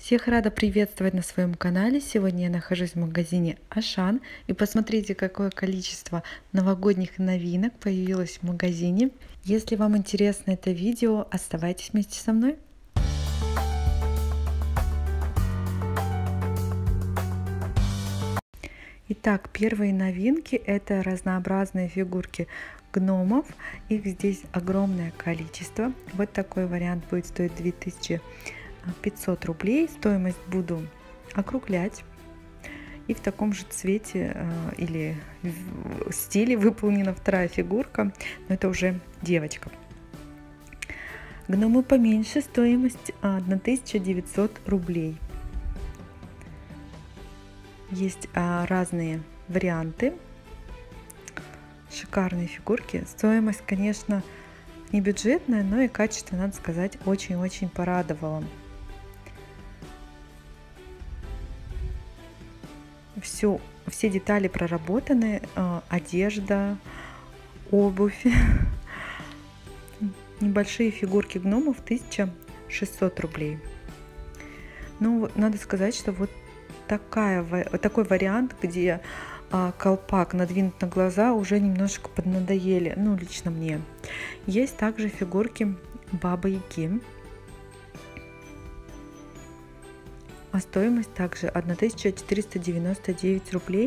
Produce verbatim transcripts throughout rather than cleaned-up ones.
Всех рада приветствовать на своем канале. Сегодня я нахожусь в магазине Ашан. И посмотрите, какое количество новогодних новинок появилось в магазине. Если вам интересно это видео, оставайтесь вместе со мной. Итак, первые новинки — это разнообразные фигурки гномов. Их здесь огромное количество. Вот такой вариант будет стоить две тысячи пятьсот рублей. Стоимость буду округлять. И в таком же цвете э, или в стиле выполнена вторая фигурка, но это уже девочка. Гномы поменьше, стоимость тысяча девятьсот рублей. Есть а, разные варианты. Шикарные фигурки. Стоимость, конечно, не бюджетная, но и качество, надо сказать, очень-очень порадовало. Все, все детали проработаны, э, одежда, обувь. Небольшие фигурки гномов тысяча шестьсот рублей. Ну, надо сказать, что вот такая, такой вариант, где э, колпак надвинут на глаза, уже немножко поднадоели, ну, лично мне. Есть также фигурки Бабы-Яги. А стоимость также тысяча четыреста девяносто девять рублей.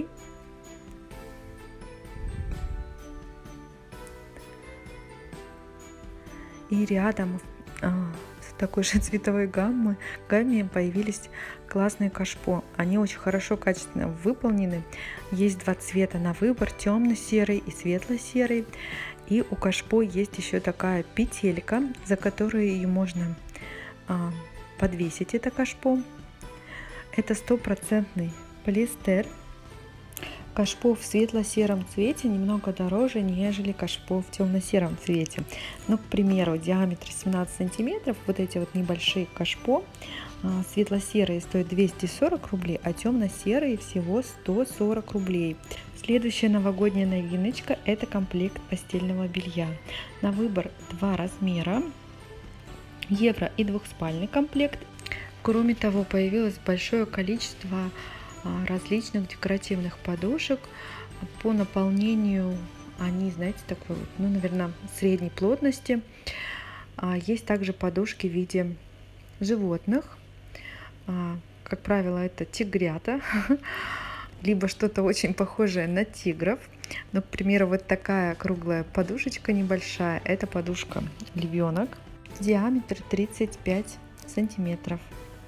И рядом а, в такой же цветовой гаммы, гамме появились классные кашпо. Они очень хорошо, качественно выполнены. Есть два цвета на выбор: темно-серый и светло-серый. И у кашпо есть еще такая петелька, за которую ее можно а, подвесить, это кашпо. Это стопроцентный полиэстер. Кашпо в светло-сером цвете немного дороже, нежели кашпо в темно-сером цвете. Но, к примеру, диаметр семнадцать сантиметров, вот эти вот небольшие кашпо, светло-серые стоят двести сорок рублей, а темно-серые всего сто сорок рублей. Следующая новогодняя новиночка — это комплект постельного белья. На выбор два размера, евро и двухспальный комплект. Кроме того, появилось большое количество различных декоративных подушек. По наполнению они, знаете, такой, ну, наверное, средней плотности. Есть также подушки в виде животных. Как правило, это тигрята, либо что-то очень похожее на тигров. Ну, к примеру, вот такая круглая подушечка небольшая. Это подушка львенок. Диаметр тридцать пять сантиметров.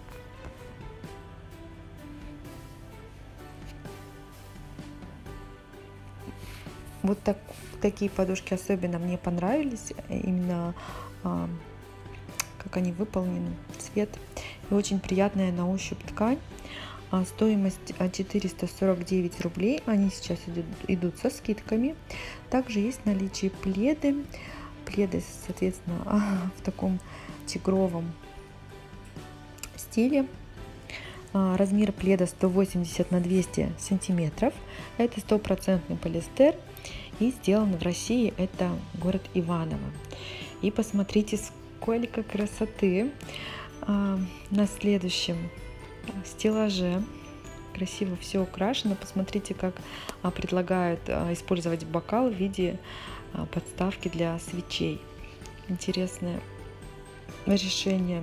Вот так, такие подушки особенно мне понравились, именно а, как они выполнены, цвет, и очень приятная на ощупь ткань. А, стоимость четыреста сорок девять рублей, они сейчас идут, идут со скидками. Также есть в наличии пледы, пледы, соответственно, в таком тигровом стиле. Размер пледа сто восемьдесят на двести сантиметров. Это стопроцентный полиэстер и сделан в России. Это город Иваново. И посмотрите, сколько красоты на следующем стеллаже. Красиво все украшено. Посмотрите, как предлагают использовать бокал в виде подставки для свечей. Интересное решение.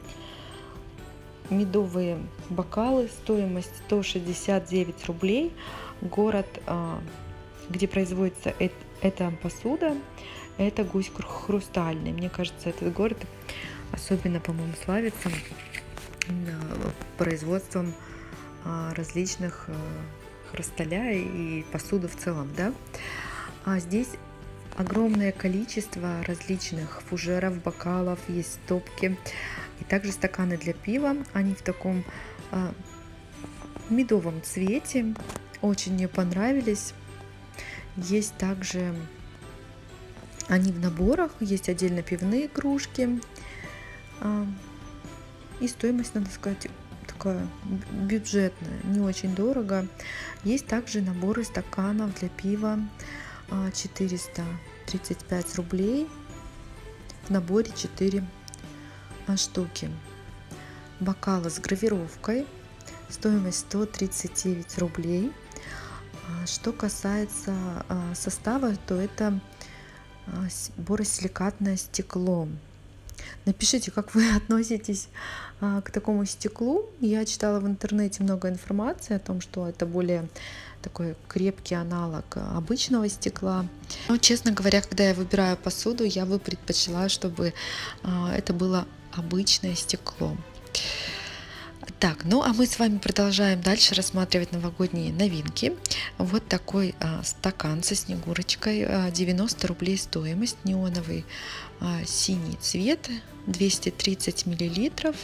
Медовые бокалы, стоимость сто шестьдесят девять рублей. Город, где производится эта посуда, это Гусь Хрустальный. Мне кажется, этот город особенно, по-моему, славится производством различных хрусталя и посуды в целом, да. А здесь огромное количество различных фужеров, бокалов, есть стопки. И также стаканы для пива. Они в таком а, медовом цвете. Очень мне понравились. Есть также они в наборах. Есть отдельно пивные кружки. А, и стоимость, надо сказать, такая бюджетная, не очень дорого. Есть также наборы стаканов для пива. А, четыреста тридцать пять рублей. В наборе четыре штуки. бокалы с гравировкой. Стоимость сто тридцать девять рублей. Что касается состава, то это боросиликатное стекло. Напишите, как вы относитесь к такому стеклу. Я читала в интернете много информации о том, что это более такой крепкий аналог обычного стекла. Но, честно говоря, когда я выбираю посуду, я бы предпочла, чтобы это было обычное стекло. Так, ну а мы с вами продолжаем дальше рассматривать новогодние новинки. Вот такой а, стакан со снегурочкой, а, девяносто рублей стоимость, неоновый а, синий цвет, двести тридцать миллилитров.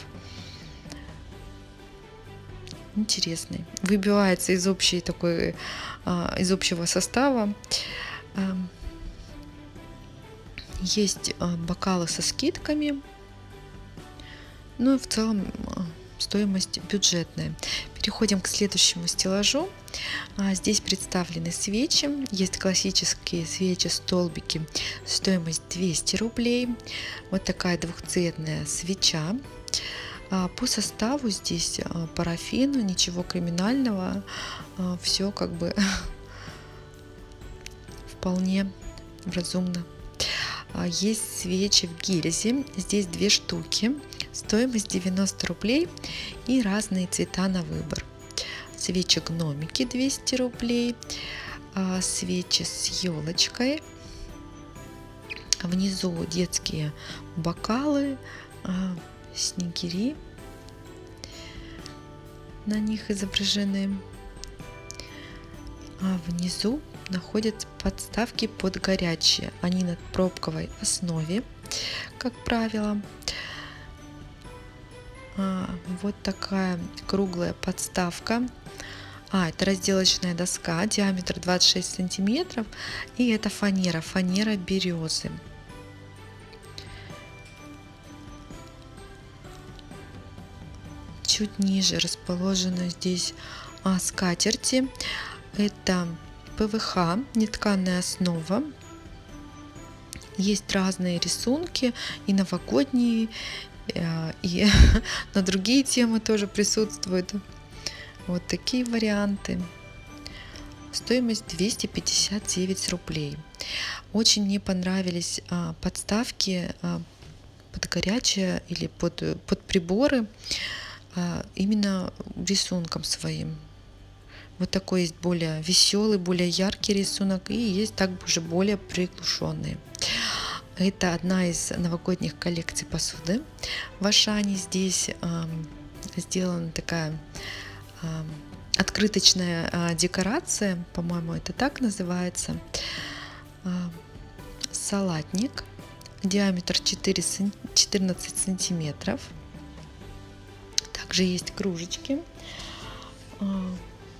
Интересный, выбивается из общей такой, а, из общего состава. А, есть а, бокалы со скидками. Ну и в целом стоимость бюджетная. Переходим к следующему стеллажу. Здесь представлены свечи. Есть классические свечи-столбики. Стоимость двести рублей. Вот такая двухцветная свеча. По составу здесь парафин, ничего криминального. Все как бы вполне разумно. Есть свечи в гильзе. Здесь две штуки. Стоимость девяносто рублей и разные цвета на выбор. Свечи гномики двести рублей. Свечи с елочкой. Внизу детские бокалы, снегири. На них изображены. А внизу находятся подставки под горячие. Они на пробковой основе, как правило. А, вот такая круглая подставка. А, это разделочная доска, диаметр двадцать шесть сантиметров. И это фанера, фанера березы. Чуть ниже расположены здесь а, скатерти. Это пэ вэ ха, нетканая основа. Есть разные рисунки, и новогодние, и на другие темы тоже присутствуют. Вот такие варианты. Стоимость двести пятьдесят девять рублей. Очень мне понравились а, подставки а, под горячее или под, под приборы а, именно рисунком своим. Вот такой есть более веселый, более яркий рисунок, и есть также более приглушенные. Это одна из новогодних коллекций посуды в Ашане. Здесь э, сделана такая э, открыточная э, декорация, по-моему, это так называется. Э, салатник, диаметр четырнадцать сантиметров. Также есть кружечки. Э,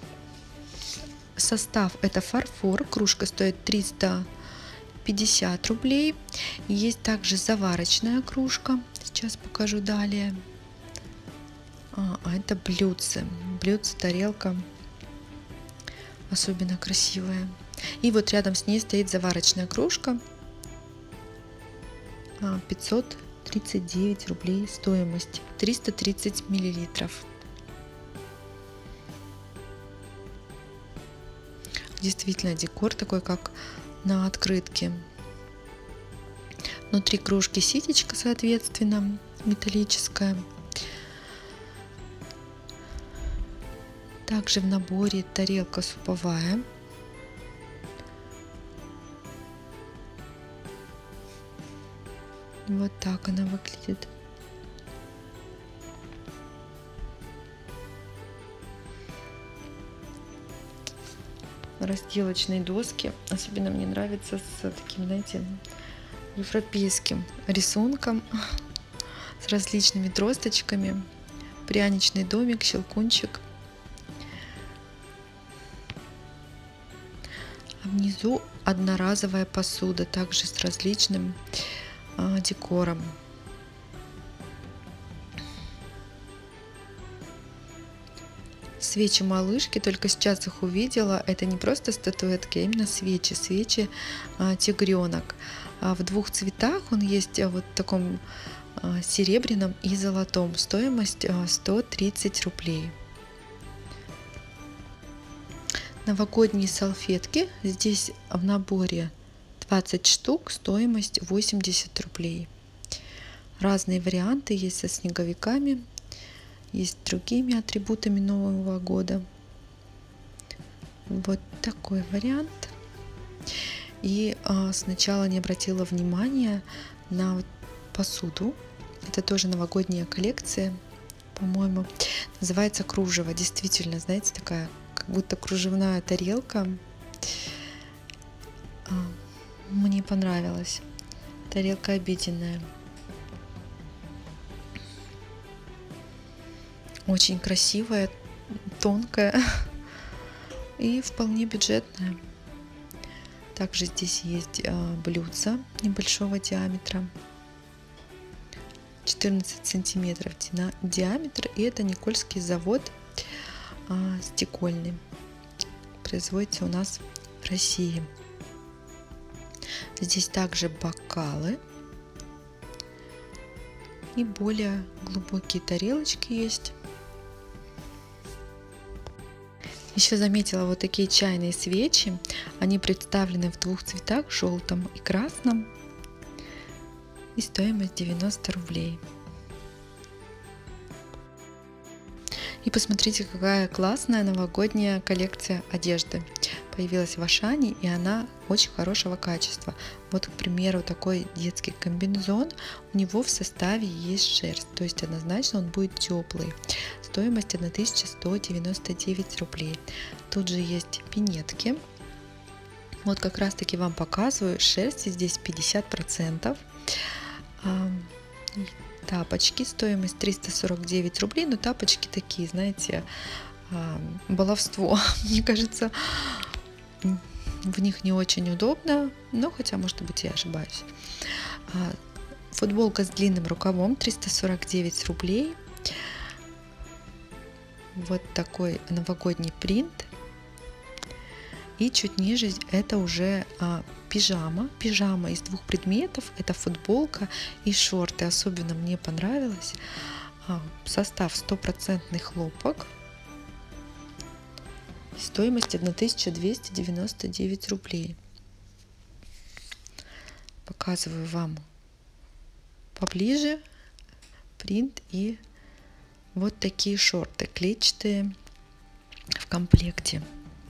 состав это фарфор, кружка стоит триста пятьдесят рублей. Есть также заварочная кружка, сейчас покажу далее. А, а это блюдце, блюдце, тарелка, особенно красивая. И вот рядом с ней стоит заварочная кружка, пятьсот тридцать девять рублей стоимость, триста тридцать миллилитров. Действительно декор такой, как на открытке. Внутри кружки ситечка, соответственно, металлическая. Также в наборе тарелка суповая. Вот так она выглядит. Разделочные доски. Особенно мне нравится с таким, знаете, европейским рисунком, с различными тросточками. Пряничный домик, щелкунчик. А внизу одноразовая посуда, также с различным а, декором. Свечи малышки, только сейчас их увидела. Это не просто статуэтки, а именно свечи. Свечи а, тигренок. А в двух цветах он есть, а, вот в таком серебряном и золотом. Стоимость сто тридцать рублей. Новогодние салфетки. Здесь в наборе двадцать штук. Стоимость восемьдесят рублей. Разные варианты есть со снеговиками. Есть с другими атрибутами Нового года. Вот такой вариант. И а, сначала не обратила внимания на вот посуду. Это тоже новогодняя коллекция, по-моему. Называется кружево. Действительно, знаете, такая как будто кружевная тарелка. А, мне понравилась. Тарелка обеденная. Очень красивая, тонкая и вполне бюджетная. Также здесь есть блюдца небольшого диаметра, четырнадцать сантиметров диаметр, и это Никольский завод стекольный. Производится у нас в России. Здесь также бокалы и более глубокие тарелочки есть. Еще заметила вот такие чайные свечи. Они представлены в двух цветах, желтом и красном. И стоимость девяносто рублей. И посмотрите, какая классная новогодняя коллекция одежды появилась в Ашане, и она очень хорошего качества. Вот, к примеру, такой детский комбинезон, у него в составе есть шерсть, то есть однозначно он будет теплый. Стоимость тысяча сто девяносто девять рублей. Тут же есть пинетки. Вот как раз таки вам показываю, шерсти здесь пятьдесят процентов. Тапочки, стоимость триста сорок девять рублей, но тапочки такие, знаете, баловство. Мне кажется, в них не очень удобно, но хотя, может быть, я ошибаюсь. Футболка с длинным рукавом, триста сорок девять рублей. Вот такой новогодний принт. И чуть ниже это уже а, пижама. Пижама из двух предметов. Это футболка и шорты. Особенно мне понравилось. А, состав стопроцентный хлопок. Стоимость тысяча двести девяносто девять рублей. Показываю вам поближе принт и вот такие шорты клетчатые в комплекте.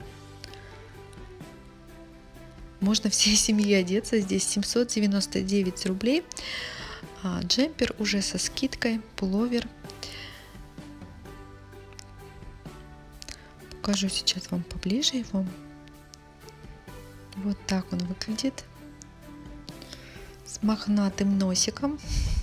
Можно всей семьей одеться. Здесь семьсот девяносто девять рублей. А, джемпер уже со скидкой, пуловер. Покажу сейчас вам поближе его. Вот так он выглядит. С мохнатым носиком.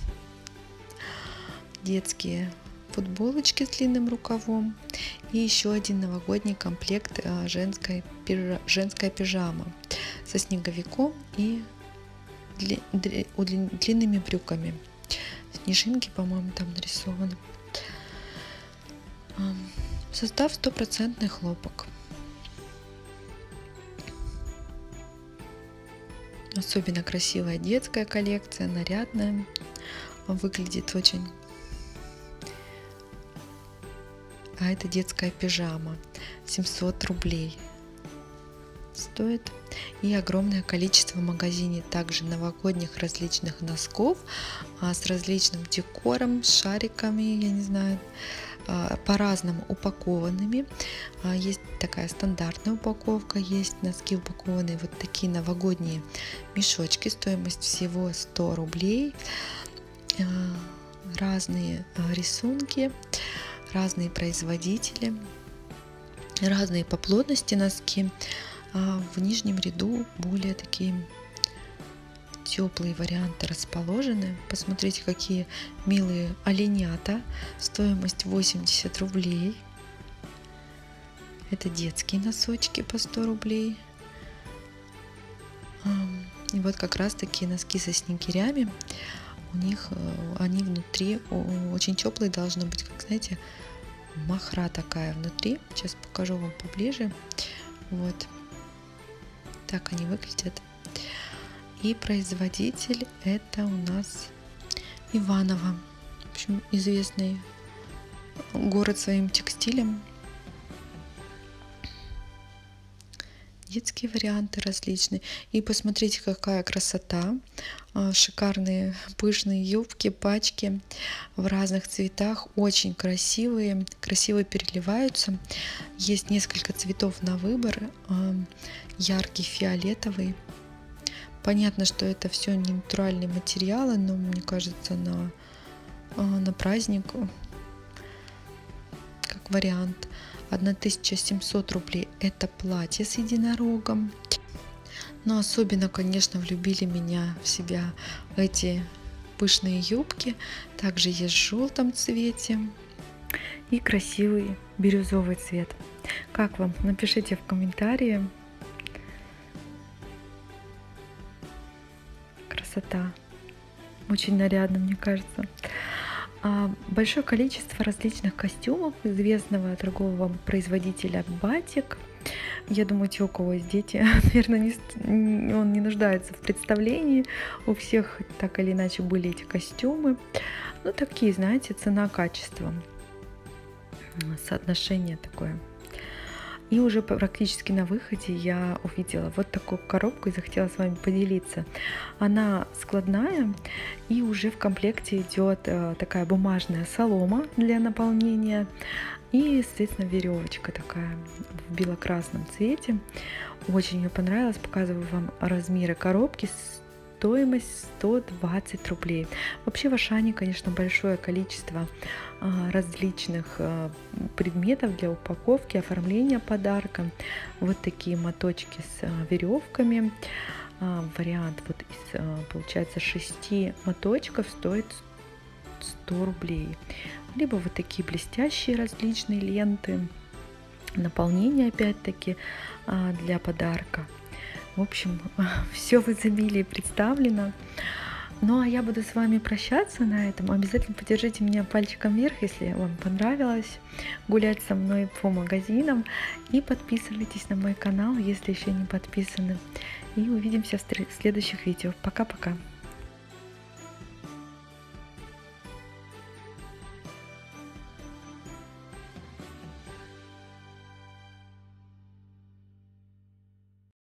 Детские футболочки с длинным рукавом. И еще один новогодний комплект женской, женская пижама со снеговиком и дли, дли, длинными брюками. Снежинки, по-моему, там нарисованы. Состав стопроцентный хлопок. Особенно красивая детская коллекция, нарядная. Выглядит очень. А это детская пижама. семьсот рублей стоит. И огромное количество в магазине также новогодних различных носков а, с различным декором, с шариками, я не знаю, а, по-разному упакованными. А, есть такая стандартная упаковка, есть носки упакованные вот такие новогодние мешочки, стоимость всего сто рублей. А, разные а, рисунки, разные производители, разные по плотности носки. А в нижнем ряду более такие теплые варианты расположены. Посмотрите, какие милые оленята. Стоимость восемьдесят рублей. Это детские носочки по сто рублей. И вот как раз такие носки со снегирями. У них они внутри очень теплые должны быть, как знаете, махра такая внутри. Сейчас покажу вам поближе. Вот. Так они выглядят. И производитель это у нас Иваново. В общем, известный город своим текстилем. Детские варианты различные. И посмотрите, какая красота. Шикарные пышные юбки, пачки в разных цветах. Очень красивые. Красиво переливаются. Есть несколько цветов на выбор. Яркий фиолетовый. Понятно, что это все не натуральные материалы, но мне кажется, на, на праздник как вариант. тысяча семьсот рублей это платье с единорогом. Но особенно, конечно, влюбили меня в себя эти пышные юбки. Также есть в желтом цвете и красивый бирюзовый цвет. Как вам? Напишите в комментарии. Красота. Очень нарядно, мне кажется. Большое количество различных костюмов известного торгового производителя Батик. Я думаю, те, у кого есть дети, наверное, не, он не нуждается в представлении. У всех так или иначе были эти костюмы. Ну, такие, знаете, цена-качество. Соотношение такое. И уже практически на выходе я увидела вот такую коробку и захотела с вами поделиться. Она складная, и уже в комплекте идет такая бумажная солома для наполнения и, естественно, веревочка такая в бело-красном цвете. Очень мне понравилось. Показываю вам размеры коробки. Стоимость сто двадцать рублей. Вообще в Ашане, конечно, большое количество а, различных а, предметов для упаковки, оформления подарка. Вот такие моточки с а, веревками. А, вариант вот из, а, получается, шести моточков стоит сто рублей. Либо вот такие блестящие различные ленты. Наполнение опять-таки а, для подарка. В общем, все в изобилии представлено. Ну, а я буду с вами прощаться на этом. Обязательно поддержите меня пальчиком вверх, если вам понравилось гулять со мной по магазинам. И подписывайтесь на мой канал, если еще не подписаны. И увидимся в следующих видео. Пока-пока.